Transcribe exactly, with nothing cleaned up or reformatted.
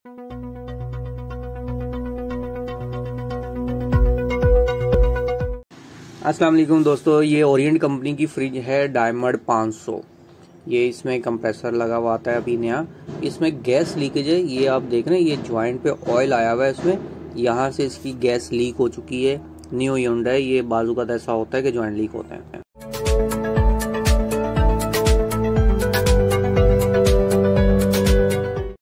अस्सलाम वालेकुम दोस्तों, ये ओरिएंट कंपनी की फ्रिज है डायमंड पाँच सौ। ये इसमें कंप्रेसर लगा हुआ आता है अभी नया। इसमें गैस लीकेज है, ये आप देख रहे हैं, ये ज्वाइंट पे ऑयल आया हुआ है इसमें, यहाँ से इसकी गैस लीक हो चुकी है। न्यू यूनिट है, ये बाजू का ऐसा होता है कि ज्वाइंट लीक होते हैं।